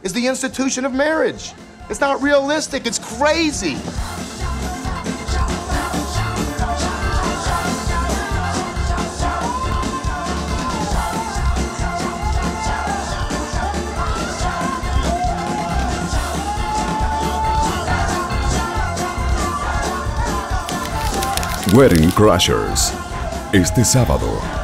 is the institution of marriage. It's not realistic. It's crazy. Wedding Crashers. Este sábado,